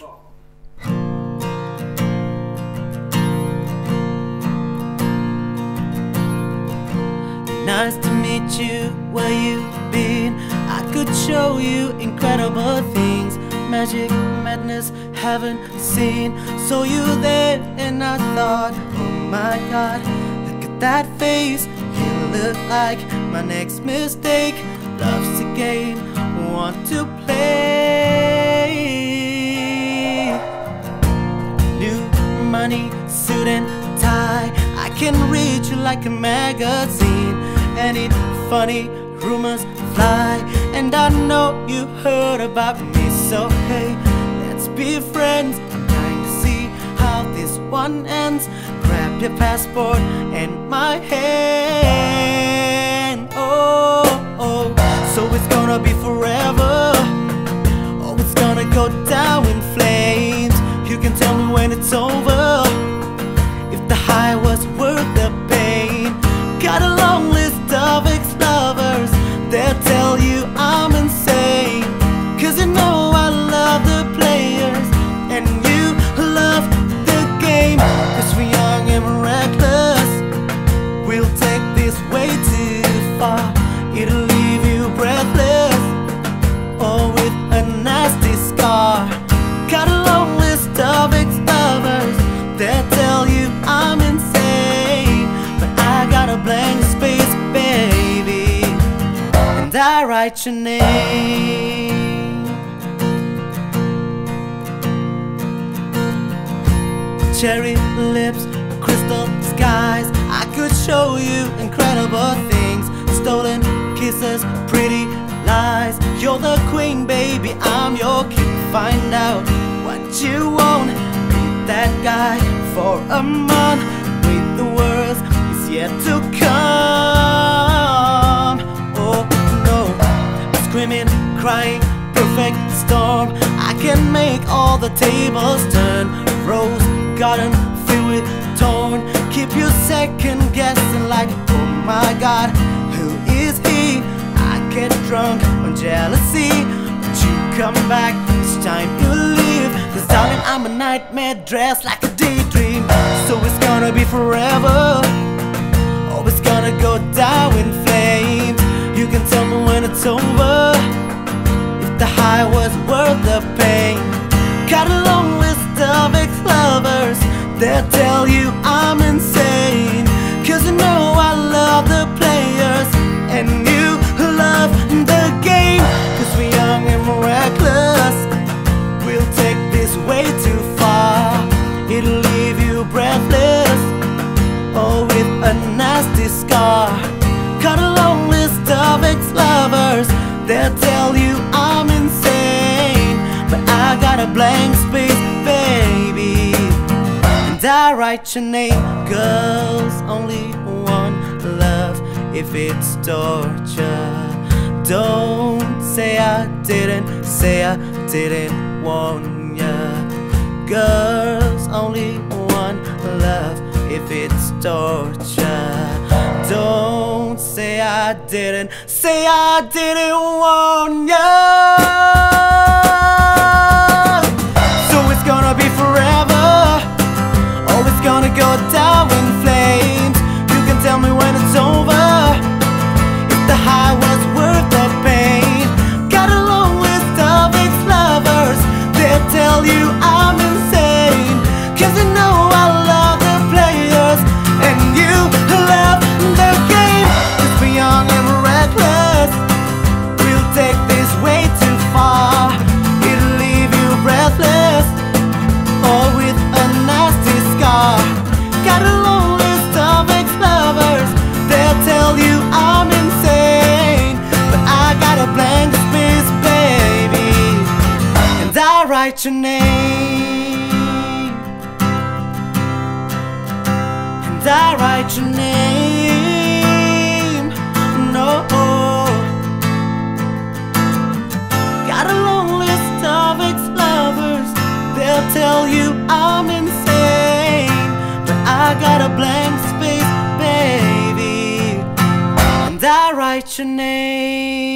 Nice to meet you, where you been? I could show you incredible things, magic, madness, haven't seen. Saw you there and I thought, oh my God, look at that face. You look like my next mistake. Love's a game, want to play. New money, suit and tie, I can read you like a magazine. Any funny rumors fly, and I know you heard about me. So hey, let's be friends. I'm trying to see how this one ends. Grab your passport and my hand. Oh, oh, so it's gonna be forever. Oh, it's gonna go down in flames. You can tell me when it's over, if the high was worth the pain. Got a long list of ex-lovers, they'll tell you I'm insane. Cause you know I love the players and you love the game. Cause we're young and reckless, we'll take this way too far. It'll leave you breathless, or with a nasty scar. Got a long list of ex-lovers, they'll tell you I'm insane. But I got a blank space, baby, and I write your name. Cherry lips, crystal skies, I could show you incredible things. Stolen kisses, pretty lies. You're the queen, baby, I'm your king. Find out what you want, meet that guy for a month. With the words, it's yet to come. Oh no, screaming, crying, perfect storm. I can make all the tables turn. Rose garden filled with thorn. Keep you second guessing like, oh my God, who is he? I get drunk on jealousy, but you come back each time you leave. Cause darling, I'm a nightmare dressed like a daydream. So it's gonna be forever, oh, it's gonna go down in flames. You can tell me when it's over, if the high was worth the pain. Got a long list of ex-lovers, they'll tell you I'm insane. Cause you know I love the players and you love the game. Cause we're young and reckless, we'll take this way too far. It'll leave you breathless, or with a nasty scar. Got a long list of ex-lovers, they'll tell you I'm insane. But I got a blank space, baby, and I write your name. Girls only want love if it's torture. Don't say I didn't warn ya. Girls only want love if it's torture. Don't say I didn't warn ya. So it's gonna be forever, oh, it's gonna go down in flames. You can tell me when it's over, if the high was worth the pain. Got a long list of ex-lovers, they'll tell you I'm insane. Cause you know I love the players and you love the game. Cause we're young and reckless, we'll take this way too far. It'll leave you breathless, or with a nasty scar. Got a long list of ex-lovers, they'll tell you I'm insane. But I got a blank space, baby, and I write your name. And I write your name. No, got a long list of ex-lovers, they'll tell you I'm insane. But I got a blank space, baby, and I write your name.